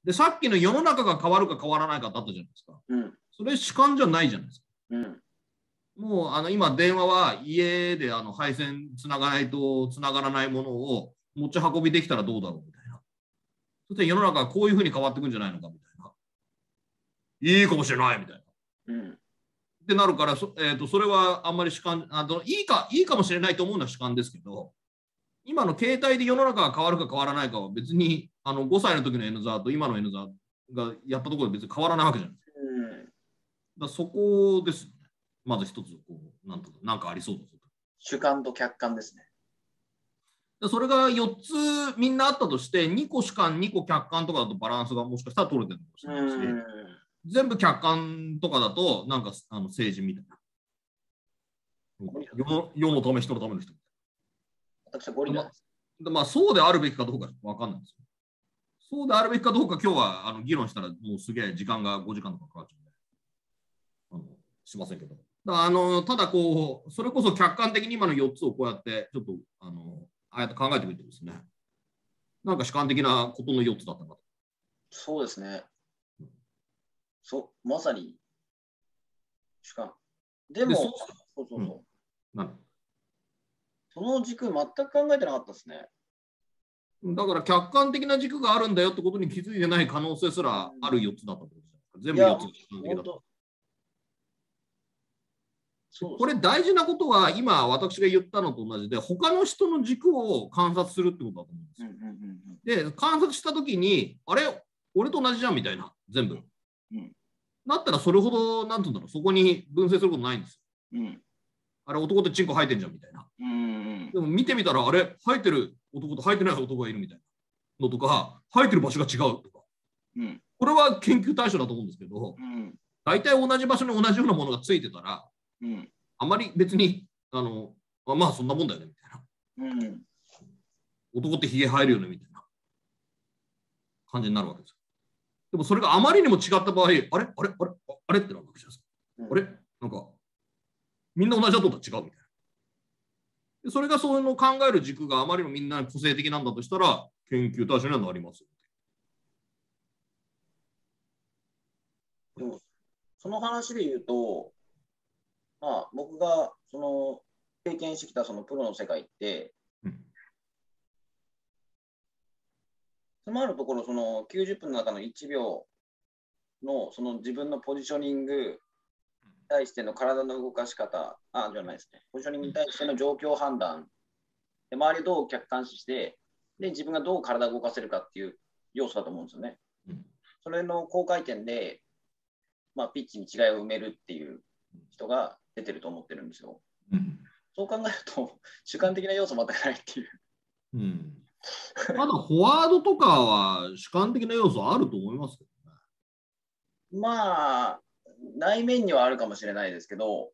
で、さっきの世の中が変わるか変わらないかだったじゃないですか。 うん。 それ主観じゃないじゃないですか。 うん。 もう今、電話は家で配線つながないとつながらないものを持ち運びできたらどうだろうみたいな。そして世の中はこういうふうに変わっていくんじゃないのかみたいな。いいかもしれないみたいな。 うん。 ってなるから、それはあんまり主観、いいかもしれないと思うのは主観ですけど、今の携帯で世の中が変わるか変わらないかは別に5歳の時の N ザーと今の N ザーがやったところで別に変わらないわけじゃないですか。だそこですね。まず一つなんかありそうだぞと。 主観と客観ですね。 それが4つみんなあったとして、2個主観、2個客観とかだとバランスがもしかしたら取れてるかもしれないし、全部客観とかだと、なんか政治みたいな。世のため、人のための人。 私はゴリラです。 まあ、そうであるべきかどうかわかんないですよ。そうであるべきかどうか、今日は議論したら、もうすげえ時間が5時間とかかかっちゃうんで、しませんけど。ただこう、それこそ客観的に今の4つをこうやって、ちょっと、ああやって考えてみてですね、なんか主観的なことの4つだったなと。 そうですね。まさに主観。でも、その軸全く考えてなかったですね。 だから客観的な軸があるんだよってことに気づいてない可能性すらある4つだったんですよ。全部4つ主観的だった。これ大事なことは今私が言ったのと同じで他の人の軸を観察するってことだと思うんですよ。で観察した時にあれ俺と同じじゃんみたいな全部。だったらそれほどなんていうんだろうそこに分析することないんですよ。あれ男ってチンコ生えてんじゃんみたいな。でも見てみたらあれ生えてる男と生えてない男がいるみたいなのとか生えてる場所が違うとか。これは研究対象だと思うんですけど、大体同じ場所に同じようなものがついてたら、あまり別にまあそんなもんだよねみたいな、男ってひげ生えるよねみたいな感じになるわけですよ。でもそれがあまりにも違った場合、あれってなるわけじゃないですか。あれなんかみんな同じだと思ったら違うみたいな。でそれがそういうのを考える軸があまりにもみんな個性的なんだとしたら研究対象にはなりますよ。 でもその話で言うと、まあ、僕が経験してきたそのプロの世界って、つまるところその90分の中の1秒のその自分のポジショニングに対しての体の動かし方、じゃないですね、ポジショニングに対しての状況判断、で周りをどう客観視して、で自分がどう体を動かせるかっていう要素だと思うんですよね。それの高回転で、まあ、ピッチに違いを埋めるっていう人が出てると思ってるんですよ。そう考えると主観的な要素全くないっていう。 ただフォワードとかは主観的な要素あると思いますけどね。まあ内面にはあるかもしれないですけど、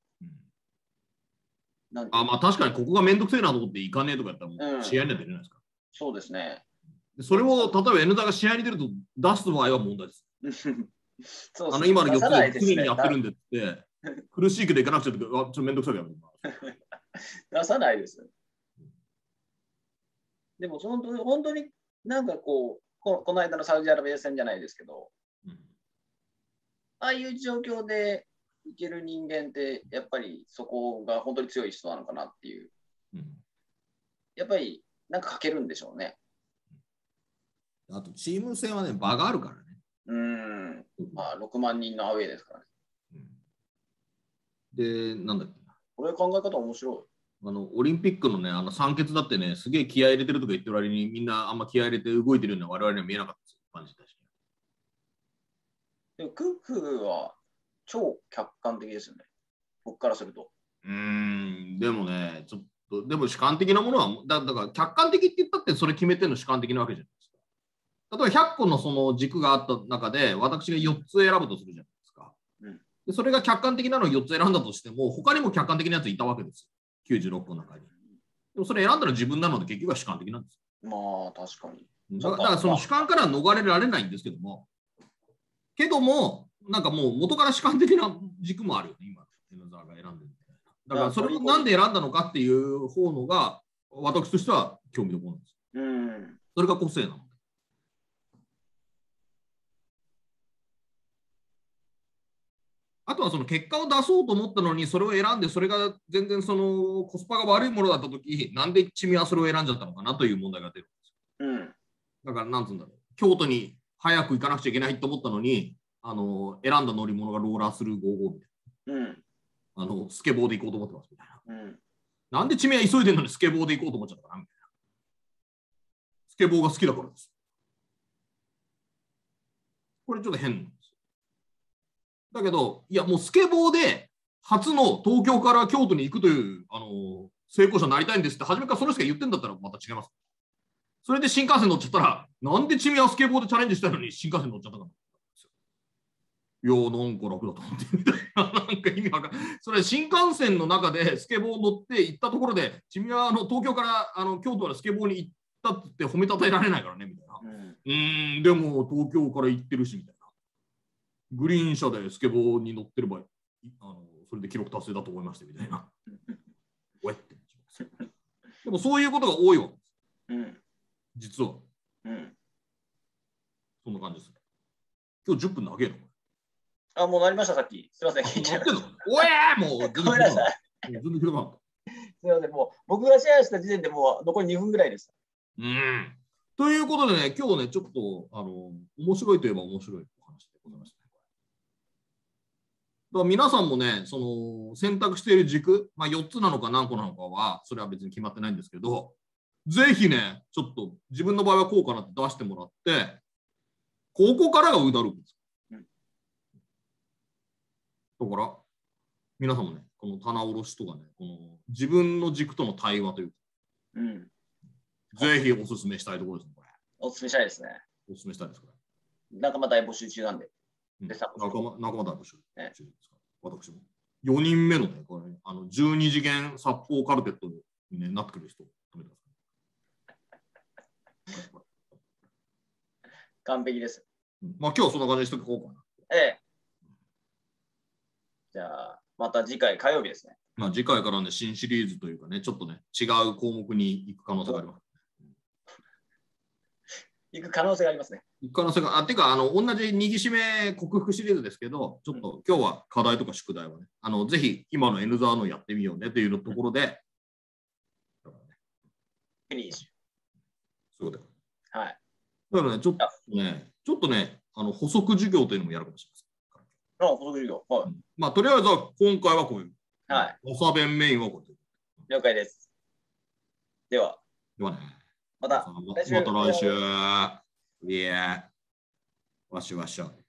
まあ確かにここがめんどくせえなと思っていかねえとかやったらもう試合には出れないですか。 そうですね。 それを例えば N 座が試合に出ると出す場合は問題です。今の4つで常にやってるんでって苦しいけどいかなくちゃってちょっとめんどくさいやめます。 出さないです。でも本当になんかこの間のサウジアラビア戦じゃないですけど、ああいう状況でいける人間ってやっぱりそこが本当に強い人なのかなっていう、やっぱりなんか欠けるんでしょうね。 あとチーム戦はね場があるからね。 まあ6万人のアウェーですからね。 でなんだっけな、 これ考え方面白い。 オリンピックのね酸欠だってねすげえ気合い入れてるとか言ってる割にみんなあんま気合い入れて動いてるような我々には見えなかったですよ感じたし。 でもクックは超客観的ですよね。僕からすると。 でもねちょっとでも主観的なものはだから客観的って言ったってそれ決めてるの主観的なわけじゃないですか。例えば100個のその軸があった中で私が4つ選ぶとするじゃないですか。でそれが客観的なのを4つ選んだとしても他にも客観的なやついたわけですよ。96個の中に。でもそれ選んだら自分なので結局は主観的なんですよ。まあ確かに。 だからその主観からは逃れられないんですけども、なんかもう元から主観的な軸もあるよね、今、Nザーが選んでるみたいな。だからそれをなんで選んだのかっていう方のが、私としては興味のものなんです。それが個性なので。 あとはその結果を出そうと思ったのに、それを選んで、それが全然そのコスパが悪いものだったとき、なんでチミはそれを選んじゃったのかなという問題が出るんですよ。だから、なんつうんだろう。京都に早く行かなくちゃいけないと思ったのに、選んだ乗り物がローラースルー55みたいな。スケボーで行こうと思ってますみたいな。なんでチミは急いでるのにスケボーで行こうと思っちゃったかなみたいな。スケボーが好きだからです。これちょっと変なんです。だけど、いや、もうスケボーで初の東京から京都に行くという、成功者になりたいんですって、初めからそれしか言ってんだったらまた違います。それで新幹線乗っちゃったら、なんでチミはスケボーでチャレンジしたのに新幹線乗っちゃったかな。いや、なんか楽だと思ってみたいな、なんか意味わかんない。それ新幹線の中でスケボー乗って行ったところで、チミは東京から京都までスケボーに行ったって褒めたたえられないからね、みたいな。でも東京から行ってるし、みたいな。グリーン車でスケボーに乗ってれば、それで記録達成だと思いましたみたいな。でもそういうことが多いわけです。実は。そんな感じです。今日10分長えの。 あ、もうなりました、さっき。すみません。 おえー、もうごめんなさい。すみません、もう僕がシェアした時点でもう残り2分ぐらいです。 ということでね、今日ね、ちょっと面白いといえば面白いお話でございました。だから皆さんもね、その選択している軸、まあ、4つなのか何個なのかは、それは別に決まってないんですけど、ぜひね、ちょっと自分の場合はこうかなって出してもらって、ここからがうだるんです。だから、皆さんもね、この棚卸しとかね、この自分の軸との対話というか、ぜひおすすめしたいところですね、これ。 おすすめしたいですね。 おすすめしたいです、これ。 仲間大募集中なんで。 仲間大募集中ですか。私も。4人目のね、これ、12次元殺法カルテットに、ね、なってくる人を止めてください。 完璧です。 まあ今日はそんな感じにしておこうかな。 じゃあ、また次回火曜日ですね。 まあ次回からね、新シリーズというかね、ちょっとね、違う項目に行く可能性があります。 行く可能性がありますね。 行く可能性が、てか、同じ握りしめ克服シリーズですけど、ちょっと今日は課題とか宿題はね、ぜひ今の N ザーのやってみようねというところで、 フィニッシュ。 そうだよ。 はい。 だからね、ちょっとね、補足授業というのもやるかもしれません。 補足授業。はい。 まあ、とりあえずは今回はこういう。 はい。 朝弁メインはこういう。 了解です。では。 ではね。 また来週。いや、わしわしゃ。